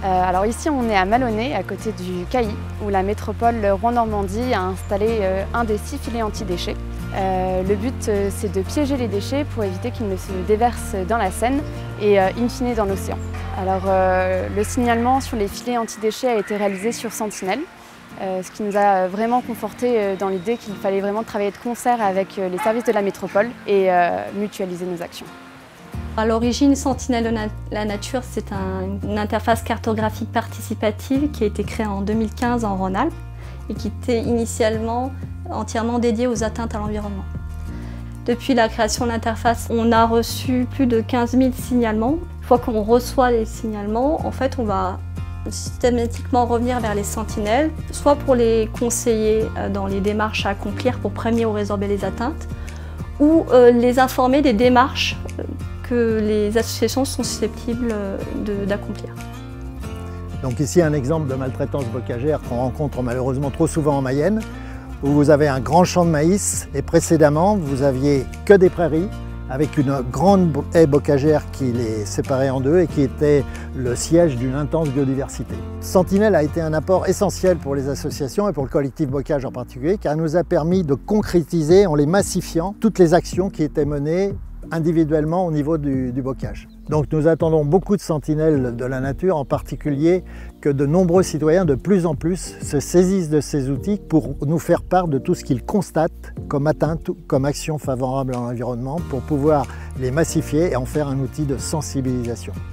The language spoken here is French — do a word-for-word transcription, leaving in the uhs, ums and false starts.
Euh, alors ici on est à Malonnet, à côté du Cailly, où la métropole Rouen-Normandie a installé euh, un des six filets anti-déchets. Euh, le but euh, c'est de piéger les déchets pour éviter qu'ils ne se déversent dans la Seine et euh, in fine dans l'océan. Alors euh, le signalement sur les filets anti-déchets a été réalisé sur Sentinelle, euh, ce qui nous a vraiment conforté euh, dans l'idée qu'il fallait vraiment travailler de concert avec euh, les services de la métropole et euh, mutualiser nos actions. À l'origine, Sentinelle de la Nature, c'est un, une interface cartographique participative qui a été créée en deux mille quinze en Rhône-Alpes et qui était initialement entièrement dédiée aux atteintes à l'environnement. Depuis la création de l'interface, on a reçu plus de quinze mille signalements. Une fois qu'on reçoit les signalements, en fait, on va systématiquement revenir vers les sentinelles, soit pour les conseiller dans les démarches à accomplir pour prévenir ou résorber les atteintes, ou les informer des démarches que les associations sont susceptibles d'accomplir. Donc ici un exemple de maltraitance bocagère qu'on rencontre malheureusement trop souvent en Mayenne, où vous avez un grand champ de maïs et précédemment vous aviez que des prairies avec une grande haie bocagère qui les séparait en deux et qui était le siège d'une intense biodiversité. Sentinelle a été un apport essentiel pour les associations et pour le collectif bocage en particulier, car il nous a permis de concrétiser en les massifiant toutes les actions qui étaient menées individuellement au niveau du, du bocage. Donc nous attendons beaucoup de sentinelles de la nature, en particulier que de nombreux citoyens de plus en plus se saisissent de ces outils pour nous faire part de tout ce qu'ils constatent comme atteinte, comme action favorable à l'environnement, pour pouvoir les massifier et en faire un outil de sensibilisation.